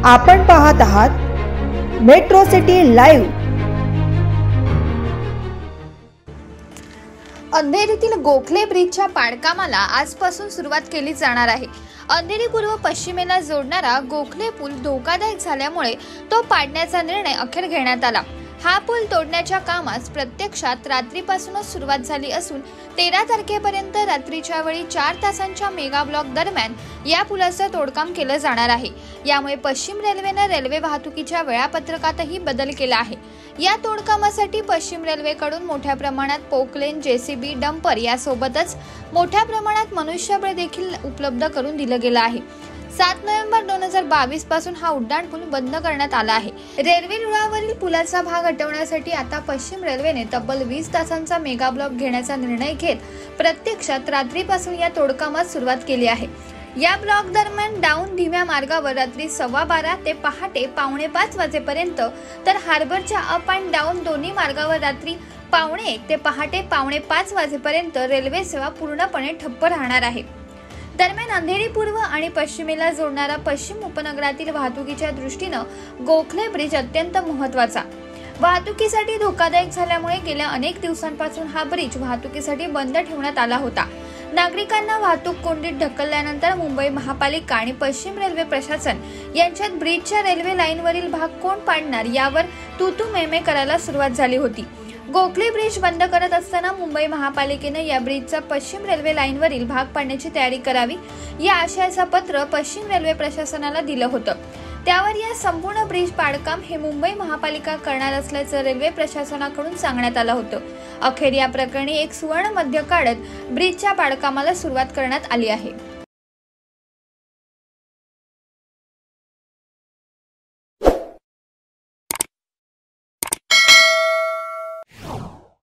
आपण पाहत आहात मेट्रो सिटी लाईव्ह। अंधेरीतील गोखले ब्रिजच्या पाडकामाला आजपासून सुरुवात केली जाणार आहे। अंधेरी पूर्व पश्चिमेला जोडणारा गोखले पूल धोकादायक झाल्यामुळे तो पाडण्याचा निर्णय अखेर घेण्यात आला। हा पूल तोडण्याच्या कामास प्रत्यक्षात रात्रीपासूनच सुरुवात झाली असून 13 तारखेपर्यंत रात्रीच्या वेळी 4 तासांच्या मेगा ब्लॉक दरम्यान या पुलाचं तोडकाम केलं जाणार आहे। यामुळे पश्चिम रेल्वेने रेल्वे वाहतुकीच्या वेळापत्रकातही बदल केला आहे। या तोडकामासाठी पश्चिम रेल्वेकडून मोठ्या प्रमाणात पोकलेन, जेसीबी, डंपर यासोबतच मोठ्या प्रमाणात मनुष्यबळ देखील उपलब्ध करून दिलं गेलं आहे। 7 नोव्हेंबर 2022 पासून हा उड्डाण पूल बंद करण्यात आला आहे। रेल्वे रुळावरील पुलाचा भाग हटवण्यासाठी आता पश्चिम रेल्वेने तब्बल 20 तासांचा मेगा ब्लॉक घेण्याचा निर्णय घेत प्रत्यक्षात रात्रीपासून या तोडकामास सुरुवात केली आहे। या ब्लॉक दरम्यान डाऊन धीम्या मार्गावर रात्री 12:15 ते पहाटे 4:45 वाजेपर्यंत, तर हार्बरच्या अप अँड डाऊन दोन्ही मार्गावर रात्री 1:15 ते पहाटे 4:45 वाजेपर्यंत रेल्वे सेवा पूर्णपणे ठप्प राहणार आहे। दरम्यान अंधेरी पूर्व आणि पश्चिमेला जोडणारा पश्चिम उपनगरातील वाहतुकीच्या दृष्टीनं गोखले ब्रिज अत्यंत महत्त्वाचा, वाहतुकीसाठी धोकादायक झाल्यामुळे गेल्या अनेक दिवसांपासून हा ब्रिज वाहतुकीसाठी बंद ठेवण्यात आला होता। नागरिकांना वाहतूक कोंडीत ढकलल्यानंतर मुंबई महापालिका आणि पश्चिम रेल्वे प्रशासन यांच्यात ब्रिजच्या रेल्वे लाईनवरील भाग कोण पाडणार यावर तू मेमे करायला सुरुवात झाली होती। गोखले ब्रिज बंद करत असताना मुंबई महापालिकेने या ब्रिजचा पश्चिम रेल्वे लाईनवरील भाग पाडण्याची तयारी करावी या आशयाचं पत्र पश्चिम रेल्वे प्रशासनाला दिलं होतं। त्यावर या संपूर्ण ब्रिज पाडकाम हे मुंबई महापालिका करणार असल्याचं रेल्वे प्रशासनाकडून सांगण्यात आलं होतं। अखेर या प्रकरणी एक सुवर्ण मध्य काढत ब्रिजच्या पाडकामाला सुरुवात करण्यात आली आहे।